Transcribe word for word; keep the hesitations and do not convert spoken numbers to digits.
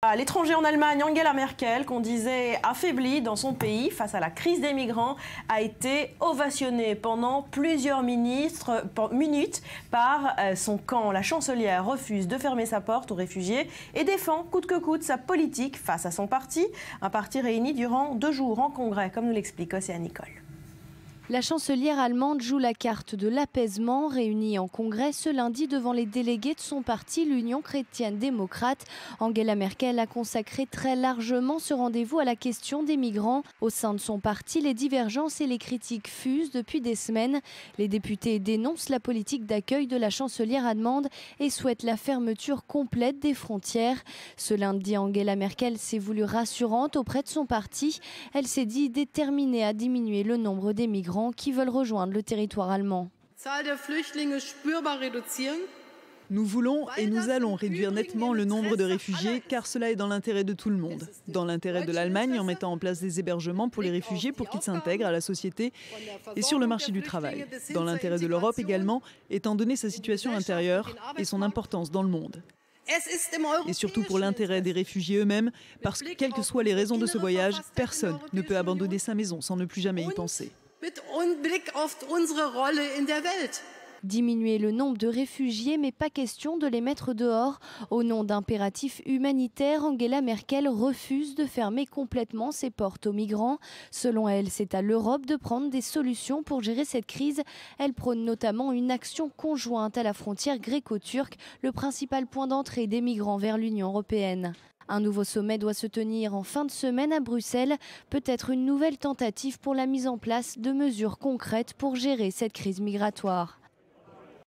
À l'étranger en Allemagne, Angela Merkel, qu'on disait affaiblie dans son pays face à la crise des migrants, a été ovationnée pendant plusieurs ministres, minutes par son camp. La chancelière refuse de fermer sa porte aux réfugiés et défend coûte que coûte sa politique face à son parti. Un parti réuni durant deux jours en congrès, comme nous l'explique Océane Nicole. La chancelière allemande joue la carte de l'apaisement, réunie en congrès ce lundi devant les délégués de son parti, l'Union chrétienne démocrate. Angela Merkel a consacré très largement ce rendez-vous à la question des migrants. Au sein de son parti, les divergences et les critiques fusent depuis des semaines. Les députés dénoncent la politique d'accueil de la chancelière allemande et souhaitent la fermeture complète des frontières. Ce lundi, Angela Merkel s'est voulue rassurante auprès de son parti. Elle s'est dit déterminée à diminuer le nombre des migrants qui veulent rejoindre le territoire allemand. Nous voulons et nous allons réduire nettement le nombre de réfugiés car cela est dans l'intérêt de tout le monde. Dans l'intérêt de l'Allemagne en mettant en place des hébergements pour les réfugiés pour qu'ils s'intègrent à la société et sur le marché du travail. Dans l'intérêt de l'Europe également, étant donné sa situation intérieure et son importance dans le monde. Et surtout pour l'intérêt des réfugiés eux-mêmes, parce que quelles que soient les raisons de ce voyage, personne ne peut abandonner sa maison sans ne plus jamais y penser. Diminuer le nombre de réfugiés, mais pas question de les mettre dehors. Au nom d'impératifs humanitaires, Angela Merkel refuse de fermer complètement ses portes aux migrants. Selon elle, c'est à l'Europe de prendre des solutions pour gérer cette crise. Elle prône notamment une action conjointe à la frontière gréco-turque, le principal point d'entrée des migrants vers l'Union européenne. Un nouveau sommet doit se tenir en fin de semaine à Bruxelles. Peut-être une nouvelle tentative pour la mise en place de mesures concrètes pour gérer cette crise migratoire.